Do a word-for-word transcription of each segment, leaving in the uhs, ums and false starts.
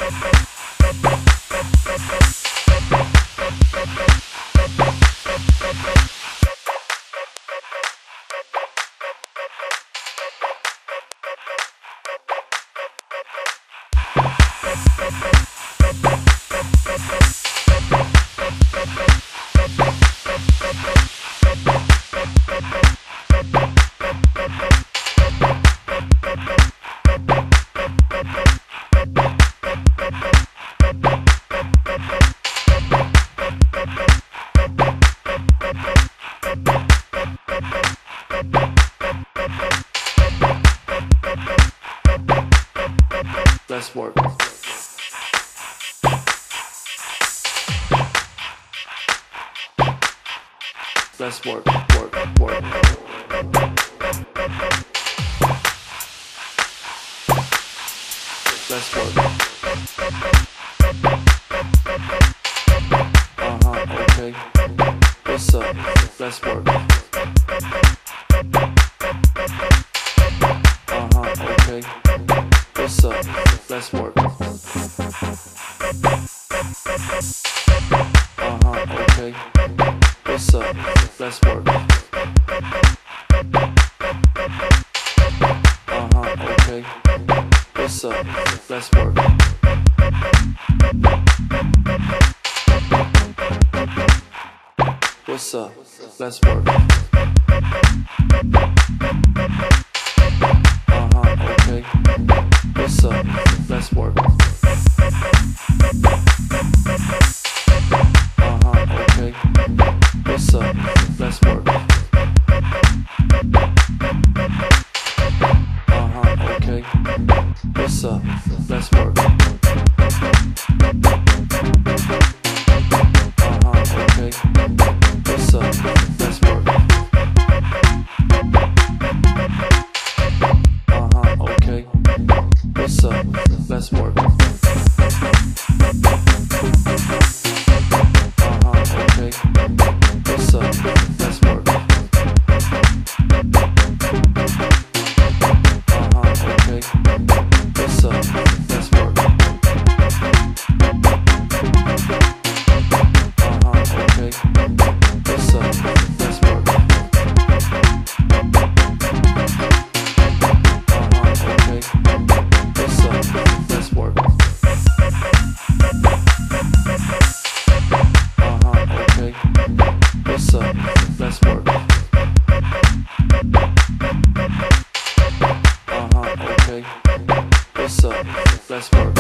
Let's work. Let's work, work, work. Let's work. Uh-huh, okay. What's up? Let's work. Uh-huh, okay. What's up? Let's work. Uh-huh, okay. What's up? Let's work. Uh-huh, okay. What's up? Let's work. What's up? Let's work. Uh-huh, okay. What's up? Let's work. Uh-huh, okay. What's up? Let's work. Uh-huh, okay. What's up? Let's work. Uh-huh, okay. What's up? Let's work. Uh-huh, okay. What's up? Let's work. Uh-huh, okay. What's up? Let's work. Uh-huh, okay. What's up? Let's work. Uh-huh, okay. What's up? Let's work. Uh-huh, okay. What's up? Let's work. Uh-huh, okay. What's up? Let's work. Uh-huh, okay. What's up? Let's work.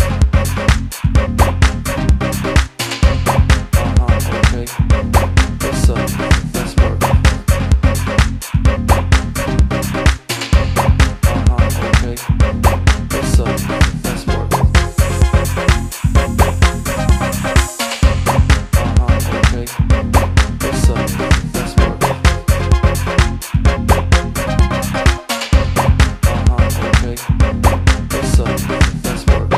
Uh-huh, okay. What's up? Let's work. Uh-huh, okay. What's up? Let's work. Uh-huh, okay. What's up? Let's work. Uh-huh, okay. What's up? Let's work.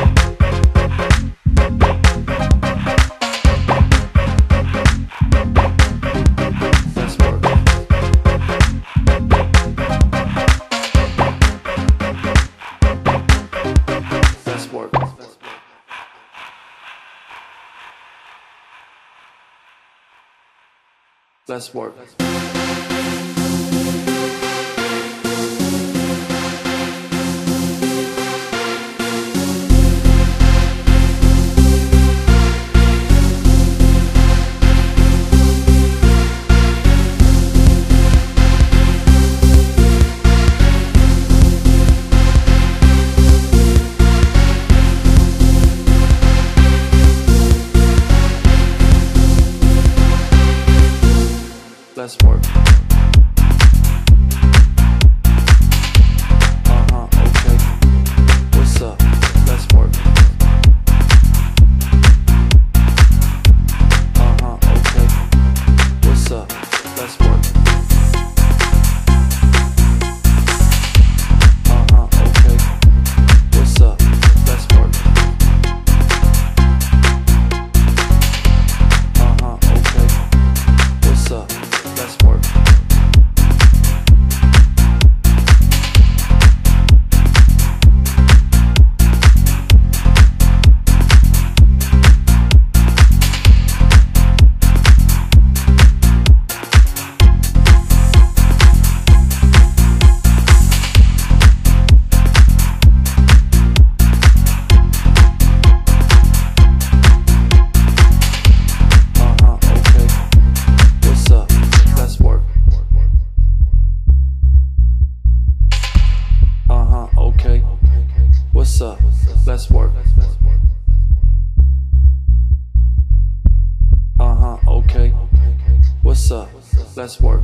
Let's work. Let's work. Let's work. Let's work. let's work. Uh-huh, okay. What's up? Let's work.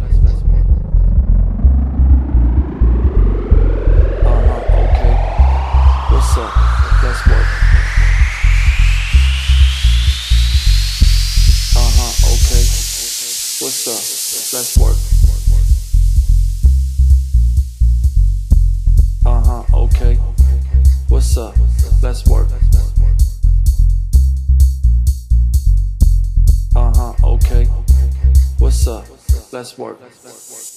Uh-huh, okay. What's up? Let's work. Uh-huh, okay. What's up? Let's work. Uh-huh, okay. What's up? Let's work. Uh-huh, okay. What's up? Let's work.